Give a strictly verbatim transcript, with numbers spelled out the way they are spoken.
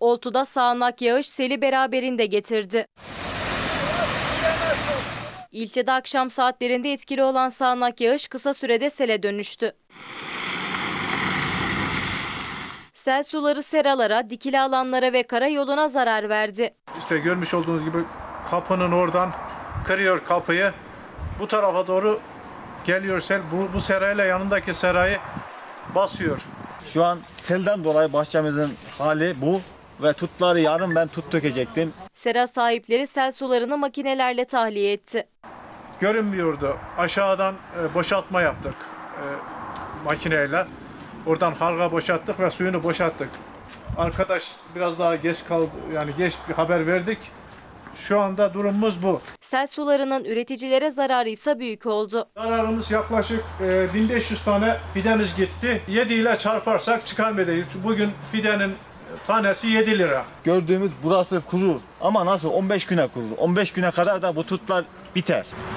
Oltu'da sağanak yağış seli beraberinde getirdi. İlçede akşam saatlerinde etkili olan sağanak yağış kısa sürede sele dönüştü. Sel suları seralara, dikili alanlara ve karayoluna zarar verdi. İşte görmüş olduğunuz gibi kapının oradan kırıyor kapıyı. Bu tarafa doğru geliyor sel. Bu, bu serayla yanındaki serayı basıyor. Şu an selden dolayı bahçemizin hali bu ve tutları yarın ben tut dökecektim. Sera sahipleri sel sularını makinelerle tahliye etti. Görünmüyordu. Aşağıdan e, boşaltma yaptık e, makineyle. Oradan halka boşalttık ve suyunu boşalttık. Arkadaş biraz daha geç kaldı, yani geç bir haber verdik. Şu anda durumumuz bu. Sel sularının üreticilere zararı ise büyük oldu. Zararımız yaklaşık e, bin beş yüz tane fidemiz gitti. yedi ile çarparsak çıkarmayacağız. Bugün fidenin tanesi yedi lira. Gördüğümüz burası kurur ama nasıl on beş güne kurur. on beş güne kadar da bu tutlar biter.